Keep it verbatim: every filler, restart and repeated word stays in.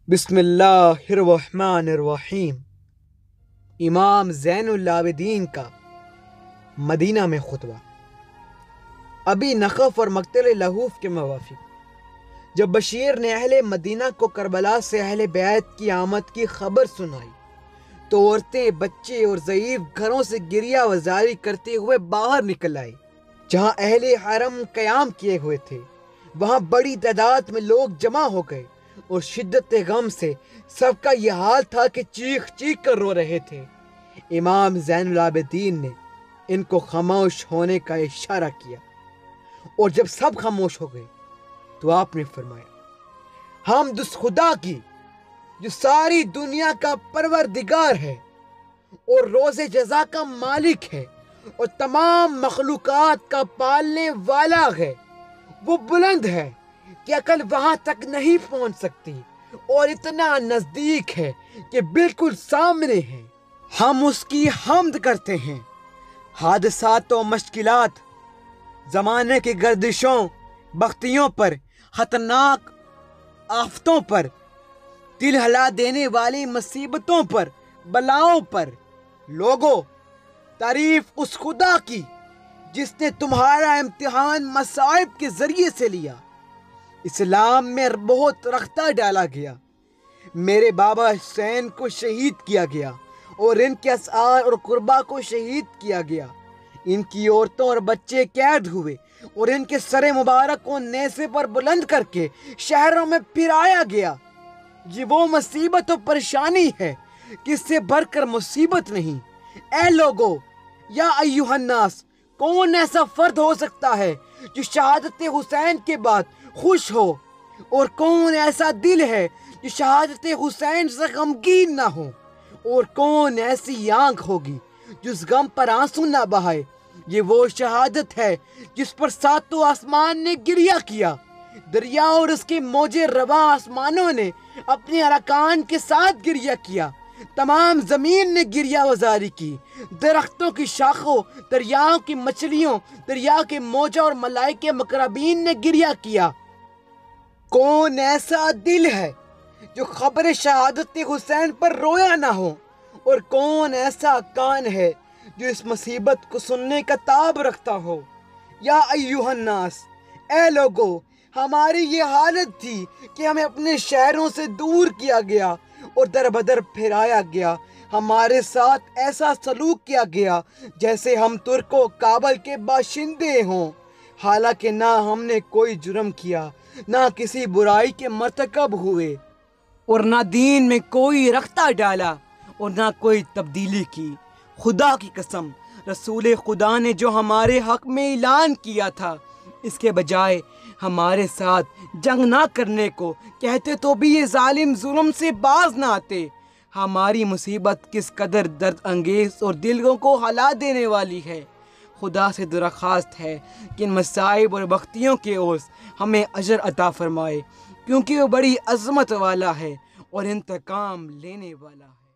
بسم اللہ الرحمن الرحیم۔ امام زین العابدین کا مدینہ میں خطبہ۔ ابی نخف اور مقتل لہوف کے موافق جب بشیر نے اہل مدینہ کو کربلا سے اہل بیت کی آمد کی خبر سنائی تو عورتیں، بچے اور ضعیف گھروں سے گریہ وزاری کرتے ہوئے باہر نکل آئے۔ جہاں اہل حرم قیام کیے ہوئے تھے وہاں بڑی تعداد میں لوگ جمع ہو گئے اور شدت غم سے سب کا یہ حال تھا کہ چیخ چیخ کر رو رہے تھے۔ امام زین العابدین نے ان کو خاموش ہونے کا اشارہ کیا اور جب سب خاموش ہو گئے تو آپ نے فرمایا، حمد اس خدا کی جو ساری دنیا کا پروردگار ہے اور روز جزا کا مالک ہے اور تمام مخلوقات کا پالنے والا ہے۔ وہ بلند ہے کہ عقل وہاں تک نہیں پہنچ سکتی اور اتنا نزدیک ہے کہ بالکل سامنے ہے۔ ہم اس کی حمد کرتے ہیں۔ حادثات و مشکلات، زمانے کی گردشوں بختیوں پر، خطرناک آفتوں پر، دل ہلا دینے والی مصیبتوں پر، بلاؤں پر، لوگوں، تعریف اس خدا کی جس نے تمہارا امتحان مصائب کے ذریعے سے لیا۔ اسلام میں بہت رختہ ڈالا گیا، میرے بابا حسین کو شہید کیا گیا اور ان کے اسعار اور قربا کو شہید کیا گیا۔ ان کی عورتوں اور بچے قید ہوئے اور ان کے سر مبارک کو نیزے پر بلند کر کے شہروں میں پھرایا گیا۔ یہ وہ مصیبت و پریشانی ہے کہ اس سے بڑھ کر مصیبت نہیں۔ اے لوگو، یا ایھا الناس، کون ایسا فرد ہو سکتا ہے جو شہادت حسین کے بعد خوش ہو، اور کون ایسا دل ہے جو شہادت حسین سے غمگین نہ ہو، اور کون ایسی آنکھ ہوگی جو اس غم پر آنسو نہ بہائے۔ یہ وہ شہادت ہے جس پر ساتوں آسمان نے گریہ کیا، دریا اور اس کے موج رواں آسمانوں نے اپنے ارکان کے ساتھ گریہ کیا، تمام زمین نے گریہ وزاری کی، درختوں کی شاخوں، دریاؤں کی مچھلیوں، دریا کے موجوں اور ملائکے مقربین نے گریہ کیا۔ کون ایسا دل ہے جو خبر شہادت حسین پر رویا نہ ہو، اور کون ایسا کان ہے جو اس مصیبت کو سننے کا تاب رکھتا ہو۔ یا ایھا الناس، اے لوگو، ہماری یہ حالت تھی کہ ہمیں اپنے شہروں سے دور کیا گیا اور در بدر پھرایا گیا۔ ہمارے ساتھ ایسا سلوک کیا گیا جیسے ہم ترک و کابل کے باشندے ہوں، حالانکہ نہ ہم نے کوئی جرم کیا، نہ کسی برائی کے مرتکب ہوئے، اور نہ دین میں کوئی رختہ ڈالا اور نہ کوئی تبدیلی کی۔ خدا کی قسم، رسول خدا نے جو ہمارے حق میں اعلان کیا تھا اس کے بجائے ہمارے ساتھ جنگ نہ کرنے کو کہتے تو بھی یہ ظالم ظلم سے باز نہ آتے۔ ہماری مصیبت کس قدر درد انگیز اور دلوں کو ہلا دینے والی ہے۔ خدا سے درخواست ہے کہ ان مصائب اور بختیوں کے عوض ہمیں اجر عطا فرمائے، کیونکہ وہ بڑی عظمت والا ہے اور انتقام لینے والا ہے۔